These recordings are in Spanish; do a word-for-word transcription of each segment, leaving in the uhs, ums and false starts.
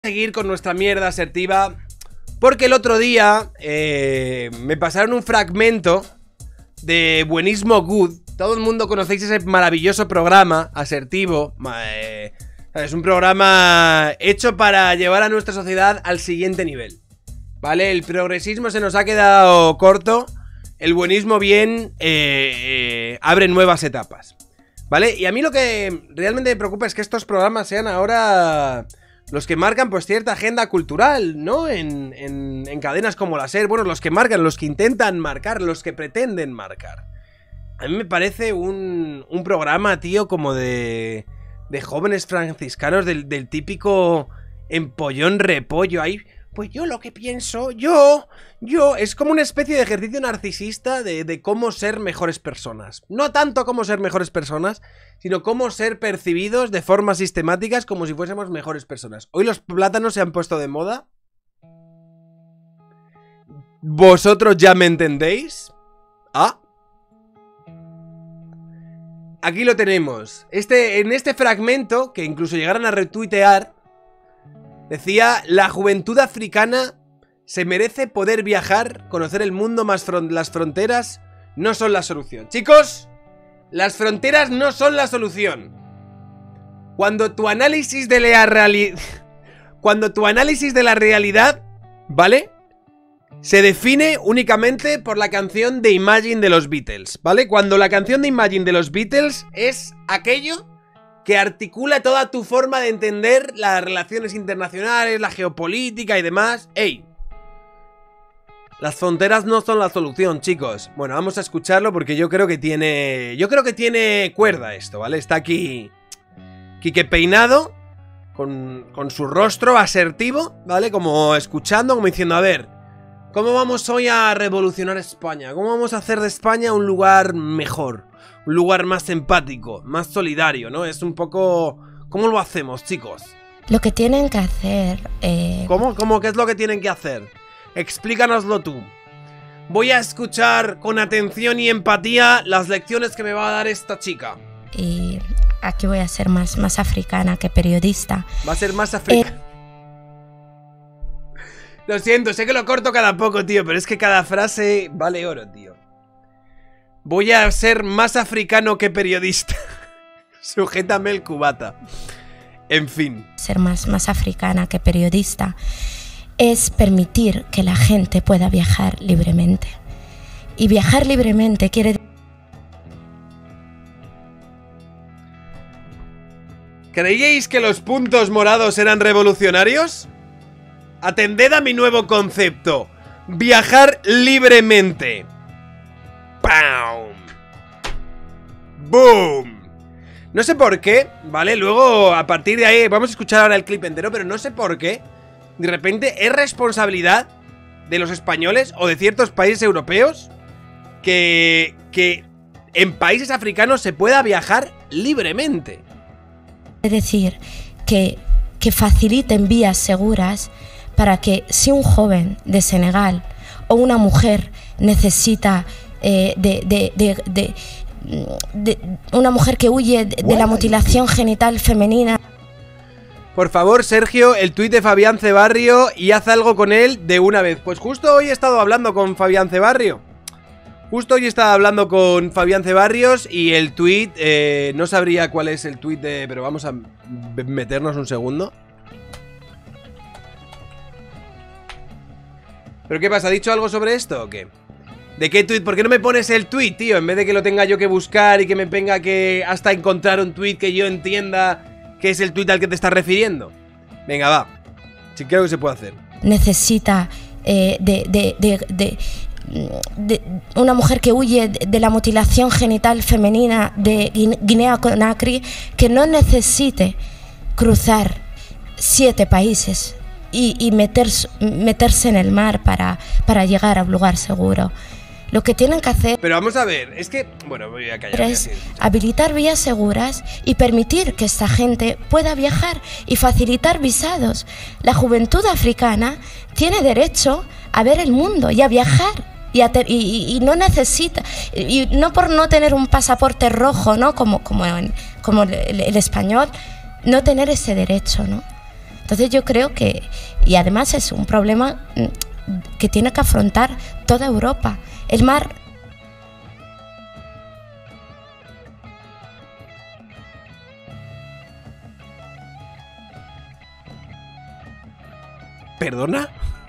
seguir con nuestra mierda asertiva, porque el otro día eh, me pasaron un fragmento de Buenismo Good. Todo el mundo conocéis ese maravilloso programa asertivo. Eh, es un programa hecho para llevar a nuestra sociedad al siguiente nivel, ¿vale? El progresismo se nos ha quedado corto. El buenismo bien eh, eh, abre nuevas etapas, ¿vale? Y a mí lo que realmente me preocupa es que estos programas sean ahora los que marcan pues cierta agenda cultural, ¿no? En, en, en cadenas como la SER. Bueno, los que marcan, los que intentan marcar, los que pretenden marcar. A mí me parece un, un programa, tío, como de, de jóvenes franciscanos, del, del típico empollón repollo ahí. Pues yo lo que pienso, yo, yo, es como una especie de ejercicio narcisista de, de cómo ser mejores personas. No tanto cómo ser mejores personas, sino cómo ser percibidos de formas sistemáticas como si fuésemos mejores personas. Hoy los plátanos se han puesto de moda. ¿Vosotros ya me entendéis? Ah. Aquí lo tenemos. Este, en este fragmento, que incluso llegaron a retuitear, decía: la juventud africana se merece poder viajar, conocer el mundo, más fron- las fronteras no son la solución. Chicos, las fronteras no son la solución. Cuando tu análisis de la realidad, cuando tu análisis de la realidad, ¿vale?, se define únicamente por la canción de Imagine de los Beatles, ¿vale? Cuando la canción de Imagine de los Beatles es aquello que articula toda tu forma de entender las relaciones internacionales, la geopolítica y demás. ¡Ey! Las fronteras no son la solución, chicos. Bueno, vamos a escucharlo porque yo creo que tiene... Yo creo que tiene cuerda esto, ¿vale? Está aquí Quique Peinado con, con su rostro asertivo, ¿vale? Como escuchando, como diciendo: a ver, ¿cómo vamos hoy a revolucionar España? ¿Cómo vamos a hacer de España un lugar mejor? Un lugar más empático, más solidario, ¿no? Es un poco... ¿Cómo lo hacemos, chicos? Lo que tienen que hacer... Eh... ¿Cómo? ¿Cómo? ¿Qué es lo que tienen que hacer? Explícanoslo tú. Voy a escuchar con atención y empatía las lecciones que me va a dar esta chica. Y aquí voy a ser más, más africana que periodista. Va a ser más africana. Eh... Lo siento, sé que lo corto cada poco, tío, pero es que cada frase vale oro, tío. Voy a ser más africano que periodista. Sujétame el cubata. En fin. Ser más, más africana que periodista es permitir que la gente pueda viajar libremente. Y viajar libremente quiere... ¿Creíais que los puntos morados eran revolucionarios? Atended a mi nuevo concepto: viajar libremente. ¡Pam! ¡Boom! No sé por qué, ¿vale? Luego, a partir de ahí, vamos a escuchar ahora el clip entero, pero no sé por qué de repente es responsabilidad de los españoles o de ciertos países europeos que, que en países africanos se pueda viajar libremente. Es decir, que, que faciliten vías seguras para que si un joven de Senegal o una mujer necesita eh, de, de, de, de, de una mujer que huye de, de la mutilación genital femenina. Por favor, Sergio, el tuit de Fabián Cebarrio y haz algo con él de una vez. Pues justo hoy he estado hablando con Fabián Cebarrio. Justo hoy he estado hablando con Fabián Cebarrios y el tuit, eh, no sabría cuál es el tuit de... Pero vamos a meternos un segundo. ¿Pero qué pasa? ¿Ha dicho algo sobre esto o qué? ¿De qué tuit? ¿Por qué no me pones el tuit, tío? En vez de que lo tenga yo que buscar y que me venga que hasta encontrar un tuit que yo entienda que es el tuit al que te estás refiriendo. Venga, va. Sí, creo que se puede hacer. Necesita eh, de, de, de, de, de una mujer que huye de la mutilación genital femenina de Guinea-Conakry, que no necesite cruzar siete países y, y meter, meterse en el mar para, para llegar a un lugar seguro. Lo que tienen que hacer... Pero vamos a ver, es que... Bueno, voy a callar. Es habilitar vías seguras y permitir que esta gente pueda viajar y facilitar visados. La juventud africana tiene derecho a ver el mundo y a viajar. Y, a y, y no necesita... Y no por no tener un pasaporte rojo, ¿no? Como, como, en, como el, el español, no tener ese derecho, ¿no? Entonces yo creo que, y además es un problema que tiene que afrontar toda Europa. El mar... ¿Perdona?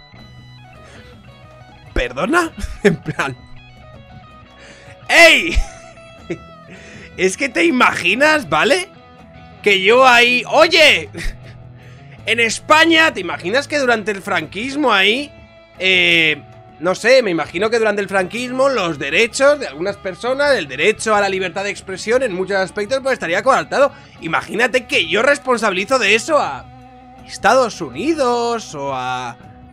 ¿Perdona? En plan... ¡Ey! Es que te imaginas, ¿vale? Que yo ahí... ¡Oye! En España, ¿te imaginas que durante el franquismo ahí... Eh... No sé, me imagino que durante el franquismo los derechos de algunas personas, el derecho a la libertad de expresión en muchos aspectos, pues estaría coartado. Imagínate que yo responsabilizo de eso a Estados Unidos o a...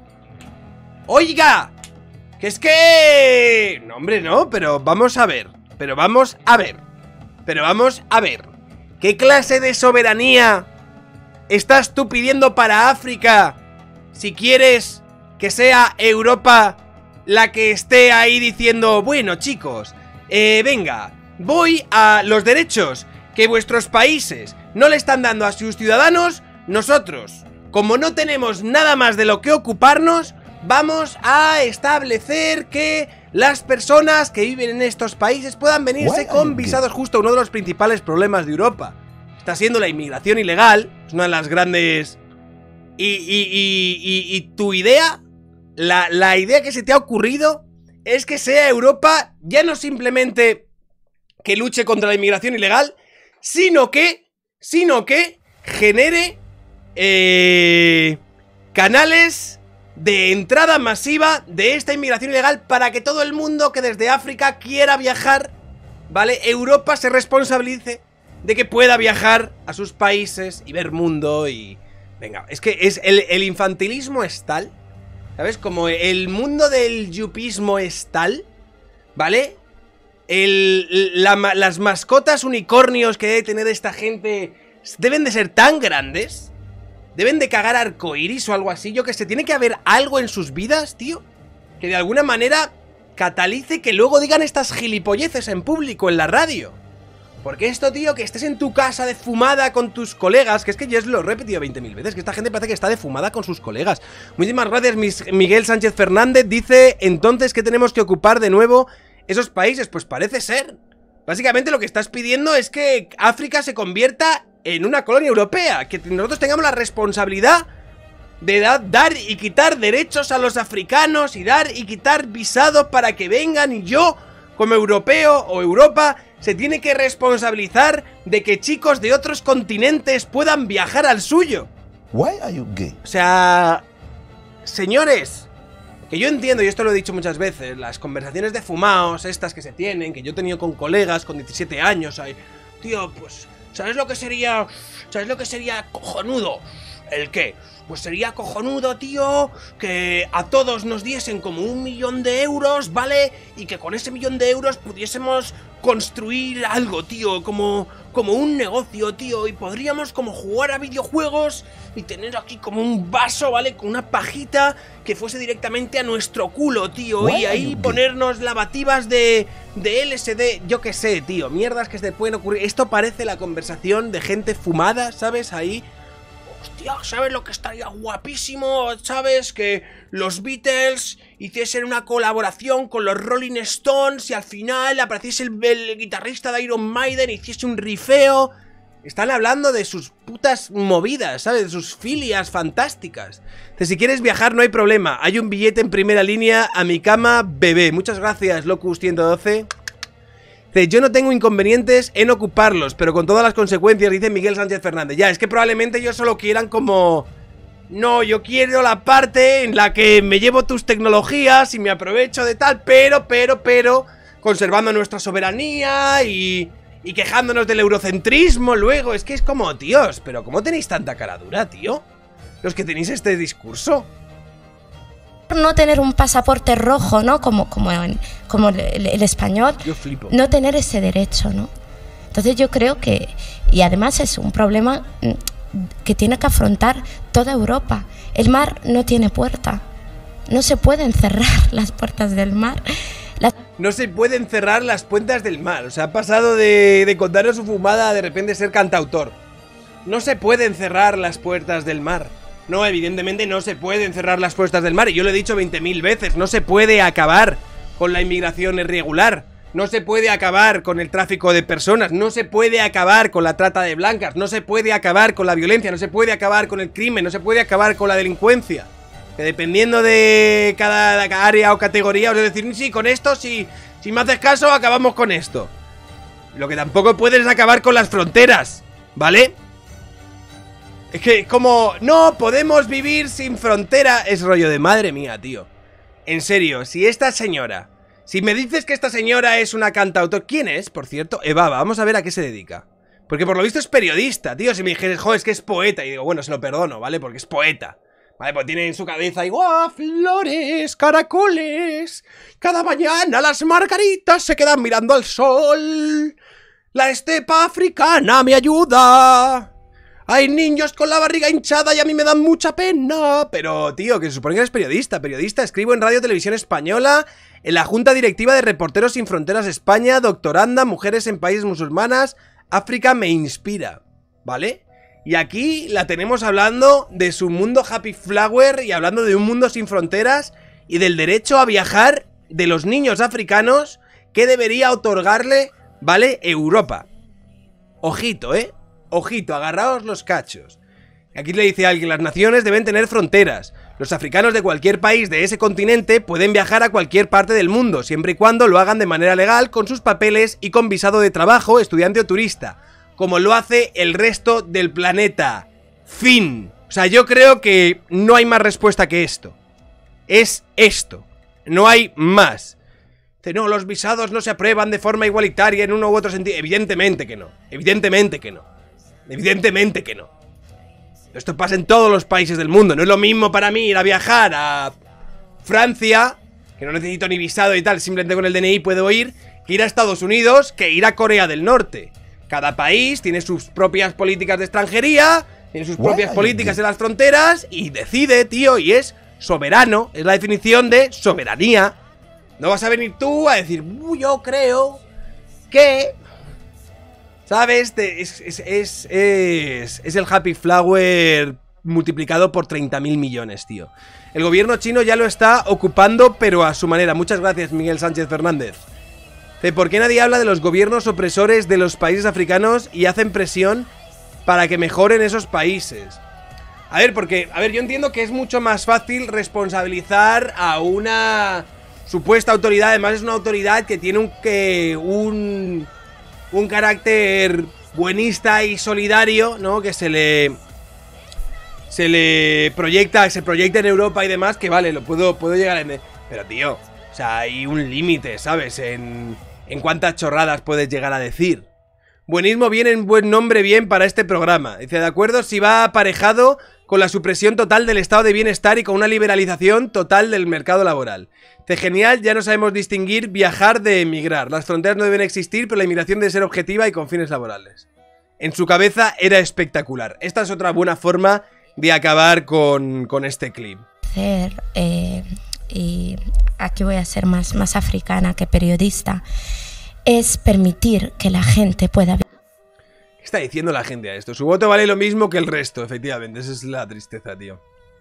¡Oiga! Que es que... No, hombre, no, pero vamos a ver. Pero vamos a ver. Pero vamos a ver. ¿Qué clase de soberanía estás tú pidiendo para África si quieres que sea Europa la que esté ahí diciendo, bueno, chicos, eh, venga, voy a los derechos que vuestros países no le están dando a sus ciudadanos, nosotros, como no tenemos nada más de lo que ocuparnos, vamos a establecer que las personas que viven en estos países puedan venirse con visados. Justo uno de los principales problemas de Europa está siendo la inmigración ilegal. Es una de las grandes... Y, y, y, y, y tu idea, la, la idea que se te ha ocurrido es que sea Europa ya no simplemente que luche contra la inmigración ilegal, sino que, sino que genere eh, canales de entrada masiva de esta inmigración ilegal para que todo el mundo que desde África quiera viajar, ¿vale? Europa se responsabilice de que pueda viajar a sus países y ver mundo y... Venga, es que es el, el infantilismo es tal, ¿sabes? Como el mundo del yupismo es tal, ¿vale? El, la, las mascotas unicornios que debe tener esta gente deben de ser tan grandes, deben de cagar arcoiris o algo así. Yo que sé, tiene que haber algo en sus vidas, tío, que de alguna manera catalice que luego digan estas gilipolleces en público, en la radio. Porque esto, tío, que estés en tu casa de fumada con tus colegas, que es que ya lo he repetido veinte mil veces, que esta gente parece que está de fumada con sus colegas. Muchísimas gracias, mis, Miguel Sánchez Fernández. Dice, entonces, ¿qué tenemos que ocupar de nuevo esos países? Pues parece ser. Básicamente lo que estás pidiendo es que África se convierta en una colonia europea, que nosotros tengamos la responsabilidad de da dar y quitar derechos a los africanos y dar y quitar visados para que vengan, y yo, como europeo o Europa, se tiene que responsabilizar de que chicos de otros continentes puedan viajar al suyo. Why are you gay? O sea, señores, que yo entiendo, y esto lo he dicho muchas veces, las conversaciones de fumaos, estas que se tienen, que yo he tenido con colegas con diecisiete años, ahí, tío, pues, ¿sabes lo que sería, ¿sabes lo que sería cojonudo? ¿El qué? Pues sería cojonudo, tío, que a todos nos diesen como un millón de euros, ¿vale? Y que con ese millón de euros pudiésemos construir algo, tío, como, como un negocio, tío. Y podríamos como jugar a videojuegos y tener aquí como un vaso, ¿vale? Con una pajita que fuese directamente a nuestro culo, tío. Y ahí ponernos lavativas de, de L S D, yo qué sé, tío. Mierdas que se te pueden ocurrir. Esto parece la conversación de gente fumada, ¿sabes? Ahí... Hostia, ¿sabes lo que estaría guapísimo? ¿Sabes? Que los Beatles hiciesen una colaboración con los Rolling Stones y al final apareciese el, el guitarrista de Iron Maiden y hiciese un rifeo. Están hablando de sus putas movidas, ¿sabes? De sus filias fantásticas. Entonces, si quieres viajar no hay problema. Hay un billete en primera línea a mi cama, bebé. Muchas gracias, Locus ciento doce. Yo no tengo inconvenientes en ocuparlos, pero con todas las consecuencias, dice Miguel Sánchez Fernández. Ya, es que probablemente ellos solo quieran como... No, yo quiero la parte en la que me llevo tus tecnologías y me aprovecho de tal, pero, pero, pero, conservando nuestra soberanía y... Y quejándonos del eurocentrismo luego. Es que es como, tíos, pero ¿cómo tenéis tanta cara dura, tío? Los que tenéis este discurso. No tener un pasaporte rojo, ¿no? Como, como, en, como el, el español. Yo flipo. No tener ese derecho, ¿no? Entonces yo creo que... Y además es un problema que tiene que afrontar toda Europa. El mar no tiene puerta. No se pueden cerrar las puertas del mar. Las... No se pueden cerrar las puertas del mar. O sea, ha pasado de, de contarnos su fumada a de repente ser cantautor. No se pueden cerrar las puertas del mar. No, evidentemente no se pueden cerrar las puertas del mar. Y yo lo he dicho veinte mil veces. No se puede acabar con la inmigración irregular. No se puede acabar con el tráfico de personas. No se puede acabar con la trata de blancas. No se puede acabar con la violencia. No se puede acabar con el crimen. No se puede acabar con la delincuencia. Que dependiendo de cada área o categoría, os voy a decir, sí, con esto, si, si me haces caso, acabamos con esto. Lo que tampoco puedes es acabar con las fronteras, ¿vale? Es que como, no, podemos vivir sin frontera. Es rollo de madre mía, tío. En serio, si esta señora, si me dices que esta señora es una cantautora, ¿quién es, por cierto? Evaba, vamos a ver a qué se dedica. Porque por lo visto es periodista, tío. Si me dijeras, joder, es que es poeta, y digo, bueno, se lo perdono, ¿vale? Porque es poeta. Vale, pues tiene en su cabeza igual flores, caracoles. Cada mañana las margaritas se quedan mirando al sol. La estepa africana me ayuda. Hay niños con la barriga hinchada y a mí me dan mucha pena. Pero, tío, que se supone que eres periodista. Periodista, escribo en Radio Televisión Española, en la Junta Directiva de Reporteros Sin Fronteras España, doctoranda, mujeres en países musulmanas. África me inspira, ¿vale? Y aquí la tenemos hablando de su mundo Happy Flower y hablando de un mundo sin fronteras y del derecho a viajar de los niños africanos que debería otorgarle, ¿vale? Europa. Ojito, ¿eh? Ojito, agarraos los cachos. Aquí le dice a alguien, las naciones deben tener fronteras. Los africanos de cualquier país de ese continente pueden viajar a cualquier parte del mundo, siempre y cuando lo hagan de manera legal, con sus papeles y con visado de trabajo, estudiante o turista, como lo hace el resto del planeta. Fin. O sea, yo creo que no hay más respuesta que esto. Es esto. No hay más. Dice, no, los visados no se aprueban de forma igualitaria en uno u otro sentido. Evidentemente que no. Evidentemente que no. Evidentemente que no. Esto pasa en todos los países del mundo. No es lo mismo para mí ir a viajar a Francia, que no necesito ni visado y tal, simplemente con el D N I puedo ir, que ir a Estados Unidos, que ir a Corea del Norte. Cada país tiene sus propias políticas de extranjería, tiene sus propias políticas en las fronteras y decide, tío, y es soberano. Es la definición de soberanía. No vas a venir tú a decir, yo creo que... ¿Sabes? Es, es, es, es, es el Happy Flower multiplicado por treinta mil millones, tío. El gobierno chino ya lo está ocupando, pero a su manera. Muchas gracias, Miguel Sánchez Fernández. ¿Por qué nadie habla de los gobiernos opresores de los países africanos y hacen presión para que mejoren esos países? A ver, porque, a ver, yo entiendo que es mucho más fácil responsabilizar a una supuesta autoridad. Además es una autoridad que tiene un, que, un, un carácter buenista y solidario, ¿no? Que se le... Se le proyecta, se proyecta en Europa y demás, que vale, lo puedo, puedo llegar a... Pero, tío, o sea, hay un límite, ¿sabes? En... En cuántas chorradas puedes llegar a decir. Buenismo viene en buen nombre bien para este programa. Dice, de acuerdo, si va aparejado con la supresión total del estado de bienestar y con una liberalización total del mercado laboral. Dice, genial, ya no sabemos distinguir viajar de emigrar. Las fronteras no deben existir, pero la inmigración debe ser objetiva y con fines laborales. En su cabeza era espectacular. Esta es otra buena forma de acabar con, con este clip. Eh, y aquí voy a ser más, más africana que periodista. Es permitir que la gente pueda... ¿Qué está diciendo la gente a esto? Su voto vale lo mismo que el resto, efectivamente. Esa es la tristeza, tío.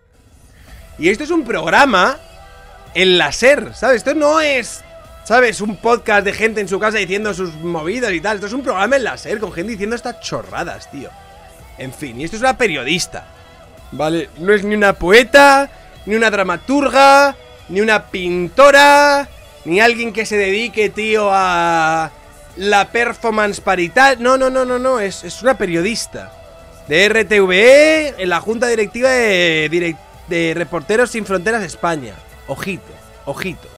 Y esto es un programa en la SER, ¿sabes? Esto no es, ¿sabes? Un podcast de gente en su casa diciendo sus movidas y tal. Esto es un programa en la SER con gente diciendo estas chorradas, tío. En fin, y esto es una periodista, ¿vale? No es ni una poeta, ni una dramaturga, ni una pintora, ni alguien que se dedique, tío, a la performance paritaria. No, no, no, no, no, es, es una periodista de R T V E en la Junta Directiva de, de Reporteros Sin Fronteras España. Ojito, ojito.